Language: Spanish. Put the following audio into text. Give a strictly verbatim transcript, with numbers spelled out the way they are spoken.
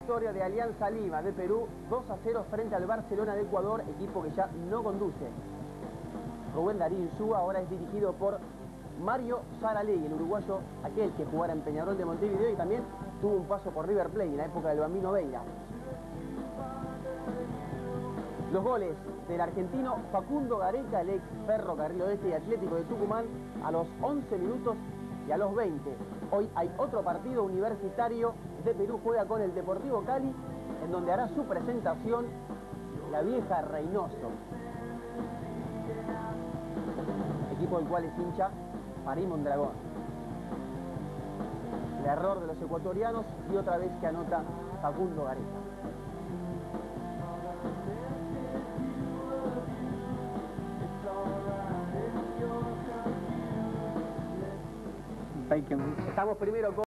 victoria de Alianza Lima de Perú, dos a cero frente al Barcelona de Ecuador, equipo que ya no conduce. Rubén Darío Insúa ahora es dirigido por Mario Saralegui, el uruguayo, aquel que jugara en Peñarol de Montevideo y también tuvo un paso por River Plate en la época del Bambino Veira. Los goles del argentino Facundo Gareca, el ex Ferrocarril Oeste y Atlético de Tucumán, a los once minutos y a los veinte. Hoy hay otro partido universitario de Perú, juega con el Deportivo Cali, en donde hará su presentación la vieja Reynoso, equipo del cual es hincha Farín Mondragón. El error de los ecuatorianos y otra vez que anota Facundo Gareca. Estamos primero con